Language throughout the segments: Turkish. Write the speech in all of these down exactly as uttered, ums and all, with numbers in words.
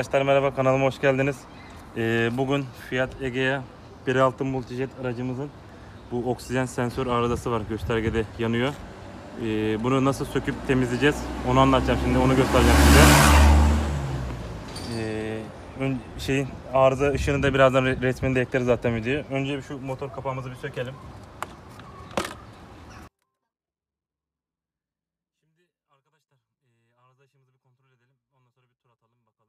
Arkadaşlar merhaba, kanalıma hoş geldiniz. Ee, bugün Fiat Egea bir nokta altı Multijet aracımızın bu oksijen sensör arızası var, göstergede yanıyor. Ee, bunu nasıl söküp temizleyeceğiz onu anlatacağım, şimdi onu göstereceğim size. Ee, ön, şeyin arıza ışığını da birazdan resmini de ekleriz zaten videoya. Önce şu motor kapağımızı bir sökelim. Şimdi arkadaşlar e, arıza ışığımızı bir kontrol edelim. Ondan sonra bir tur atalım bakalım.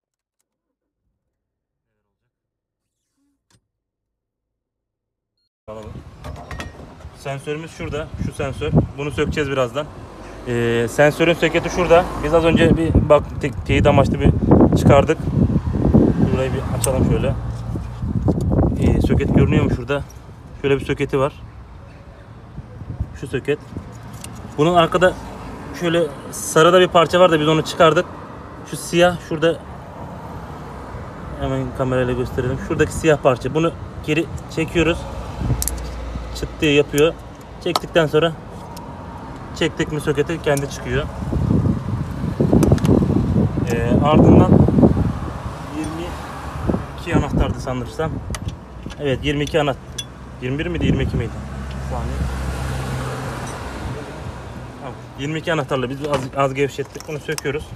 Alalım. Sensörümüz şurada. Şu sensör. Bunu sökeceğiz birazdan. Ee, sensörün soketi şurada. Biz az önce bir bak te teyit amaçlı bir çıkardık. Burayı bir açalım şöyle. Ee, soket görünüyor mu şurada? Şöyle bir soketi var. Şu soket. Bunun arkada şöyle sarıda bir parça var da biz onu çıkardık. Şu siyah şurada, hemen kamerayla gösterelim. Şuradaki siyah parça. Bunu geri çekiyoruz. Çıt diye yapıyor. Çektikten sonra çektik mi soketi kendi çıkıyor. Ee, ardından yirmi iki anahtardı sanırsam. Evet, yirmi iki anahtar. yirmi bir miydi, yirmi iki miydi? Saniye. Tamam. yirmi iki anahtarla biz az, az gevşettik. Bunu söküyoruz.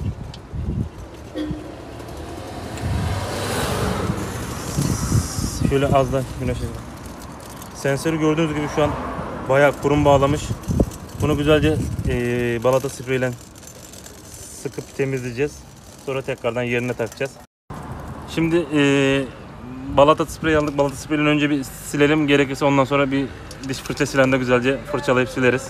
Şöyle az da güneşe. Sensörü gördüğünüz gibi şu an bayağı kurum bağlamış. Bunu güzelce e, balata spreyle sıkıp temizleyeceğiz. Sonra tekrardan yerine takacağız. Şimdi e, balata spreyi aldık. Balata spreyinden önce bir silelim. Gerekirse ondan sonra bir diş fırça silahında güzelce fırçalayıp sileriz.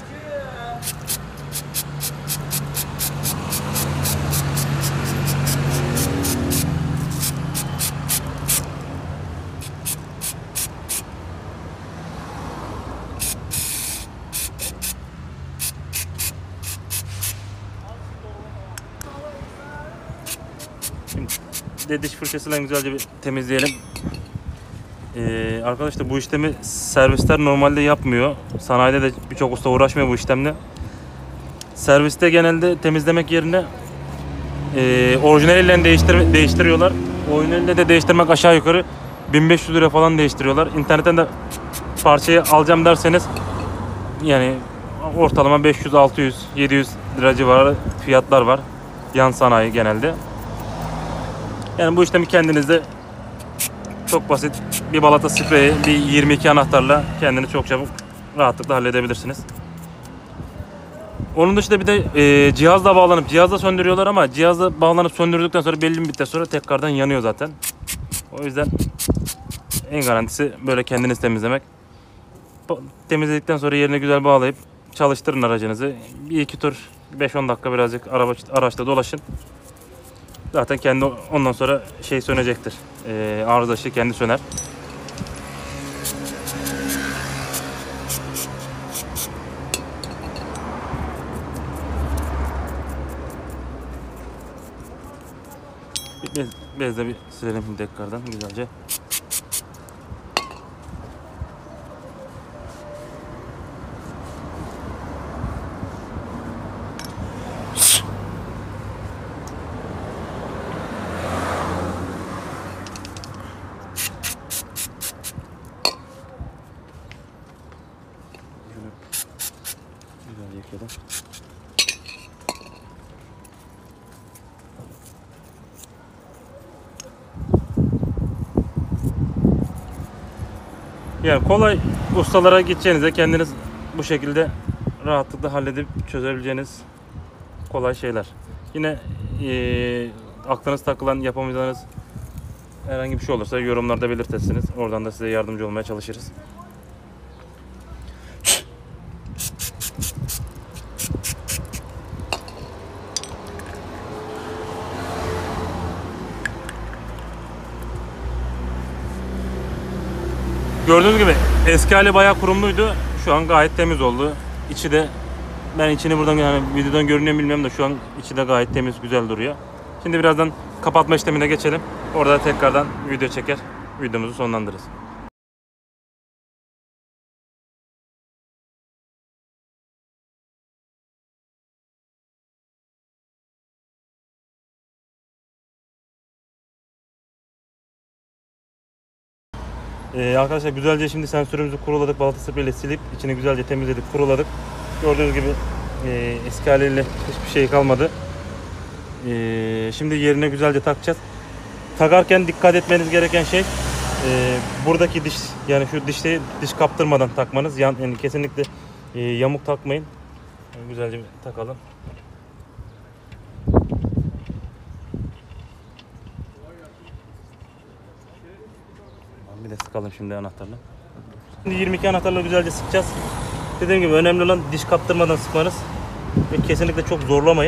Şimdi de diş fırçasıyla güzelce bir temizleyelim. Ee, arkadaşlar bu işlemi servisler normalde yapmıyor. Sanayide de birçok usta uğraşmıyor bu işlemle. Serviste genelde temizlemek yerine e, orijinaliyle değiştir değiştiriyorlar. Orijinaliyle de değiştirmek aşağı yukarı bin beş yüz lira falan değiştiriyorlar. İnternetten de parçayı alacağım derseniz yani ortalama beş yüz, altı yüz, yedi yüz lira civarı fiyatlar var. Yan sanayi genelde. Yani bu işlemi kendinizde çok basit bir balata spreyi, bir yirmi iki anahtarla kendini çok çabuk rahatlıkla halledebilirsiniz. Onun dışında bir de e, cihazla bağlanıp cihazla söndürüyorlar ama cihazla bağlanıp söndürdükten sonra belli bir müddet sonra tekrardan yanıyor zaten. O yüzden en garantisi böyle kendiniz temizlemek. Temizledikten sonra yerine güzel bağlayıp çalıştırın aracınızı. Bir iki tur, beş on dakika birazcık araba, araçta dolaşın. Zaten kendi ondan sonra şey sönecektir. E, arıza ışığı kendi söner. Bez, bezle bir silelim tekrardan güzelce. Güzel yıkayalım. Yani kolay, ustalara gideceğinize kendiniz bu şekilde rahatlıkla halledip çözebileceğiniz kolay şeyler. Yine e, aklınız takılan, yapamayacağınız herhangi bir şey olursa yorumlarda belirtirsiniz. Oradan da size yardımcı olmaya çalışırız. Gördüğünüz gibi eski hali bayağı kurumluydu. Şu an gayet temiz oldu. İçi de, ben içini buradan yani videodan görünüyor mu bilmiyorum da şu an içi de gayet temiz, güzel duruyor. Şimdi birazdan kapatma işlemine geçelim. Orada tekrardan video çeker, videomuzu sonlandırırız. Ee, arkadaşlar güzelce şimdi sensörümüzü kuruladık. Balata spreyle silip içini güzelce temizledik, kuruladık. Gördüğünüz gibi e, eski haliyle hiçbir şey kalmadı. E, şimdi yerine güzelce takacağız. Takarken dikkat etmeniz gereken şey e, buradaki diş, yani şu dişte diş kaptırmadan takmanız. Yan, yani kesinlikle e, yamuk takmayın. Yani güzelce bir takalım. Bir de sıkalım şimdi anahtarla. Şimdi yirmi iki anahtarla güzelce sıkacağız. Dediğim gibi önemli olan diş kaptırmadan sıkmanız. Ve kesinlikle çok zorlamayın.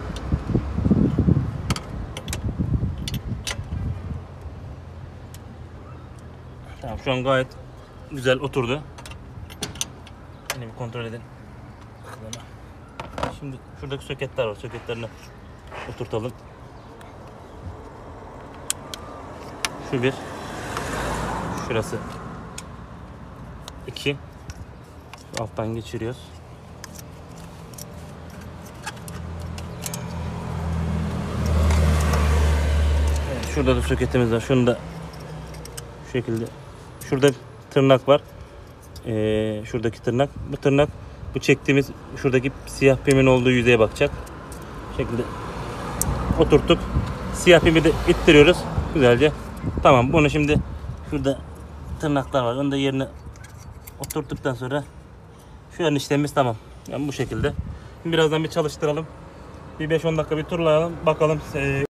Tamam, şu an gayet güzel oturdu. Yine bir kontrol edelim. Şimdi şuradaki soketler var. Soketlerini oturtalım. Şu bir. Şurası iki. Şu alttan geçiriyoruz. Evet, şurada da soketimiz var. Şunu da şu şekilde. Şurada tırnak var. Ee, şuradaki tırnak. Bu tırnak bu çektiğimiz şuradaki siyah pimin olduğu yüzeye bakacak. Bu şekilde oturttuk. Siyah pimi de ittiriyoruz. Güzelce. Tamam, bunu şimdi şurada tırnaklar var. Onu da yerine oturttuktan sonra şu an işlemimiz tamam. Yani bu şekilde. Birazdan bir çalıştıralım. Bir beş on dakika bir turlayalım. Bakalım.